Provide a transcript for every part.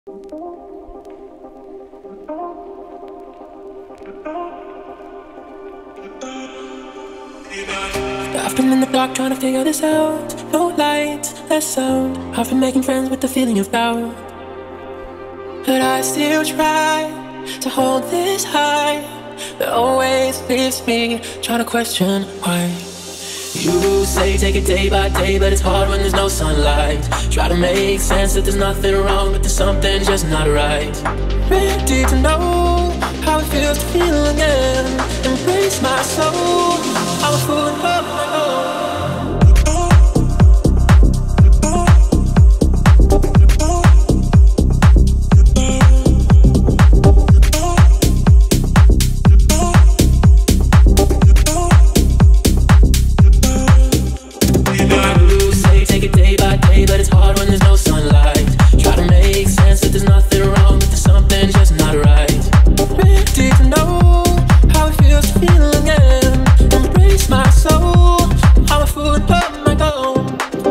I've been in the dark trying to figure this out. No light, less sound. I've been making friends with the feeling of doubt, but I still try to hold this high. That always leaves me trying to question why. You say take it day by day, but it's hard when there's no sunlight. Try to make sense that there's nothing wrong, but there's something just not right. Ready to know how it feels to feel again. Embrace my soul. I'm a fool of my own. But it's hard when there's no sunlight. Try to make sense that there's nothing wrong, but there's something just not right. Ready to know how it feels to feel again. Embrace my soul. I'm a fool of my own.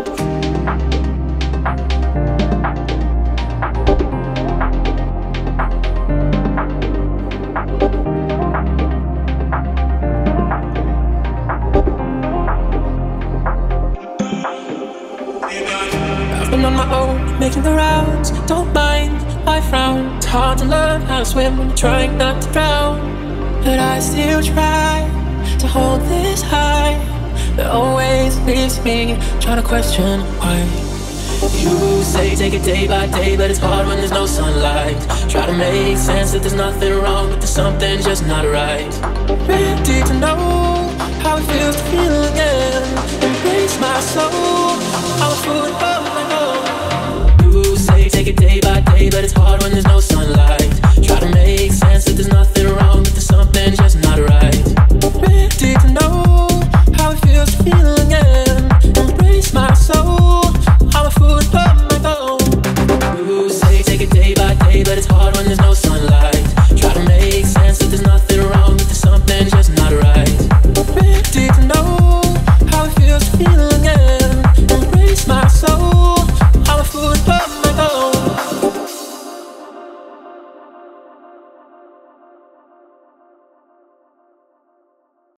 Been on my own, making the rounds. Don't mind my frown. It's hard to learn how to swim when you're trying not to drown, but I still try to hold this high. That always leaves me trying to question why. You say take it day by day, but it's hard when there's no sunlight. Try to make sense that there's nothing wrong, but there's something just not right. Ready to know how it feels to feel again. Embrace my soul. I'm a fool of my own. You say take it day by